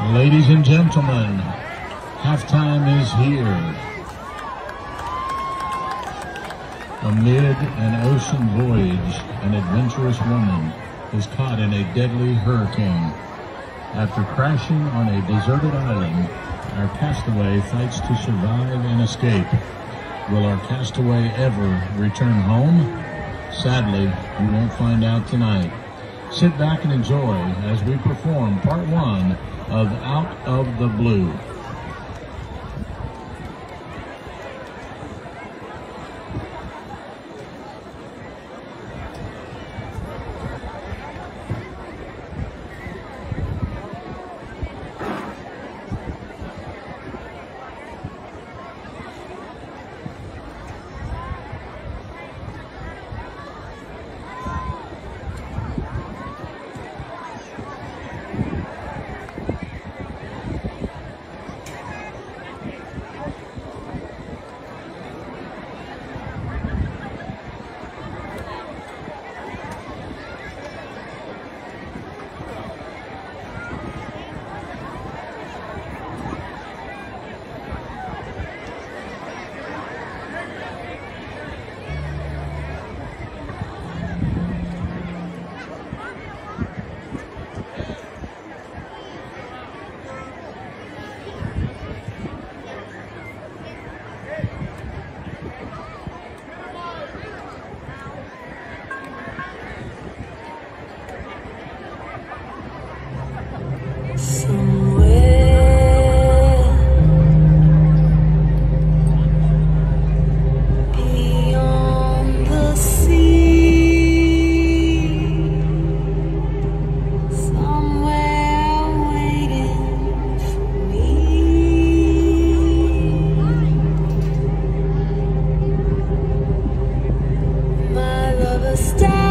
Ladies and gentlemen, halftime is here. Amid an ocean voyage, an adventurous woman is caught in a deadly hurricane. After crashing on a deserted island, our castaway fights to survive and escape. Will our castaway ever return home? Sadly, we won't find out tonight. Sit back and enjoy as we perform part one of Out of the Blue. Stop.